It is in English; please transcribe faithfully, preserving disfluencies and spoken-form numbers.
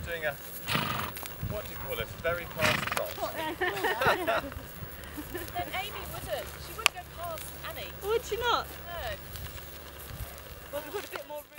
doing a, what do you call it, very fast trot. Then Amy wouldn't. She wouldn't go past Annie. Would she not? No. Well, we've got a bit more room.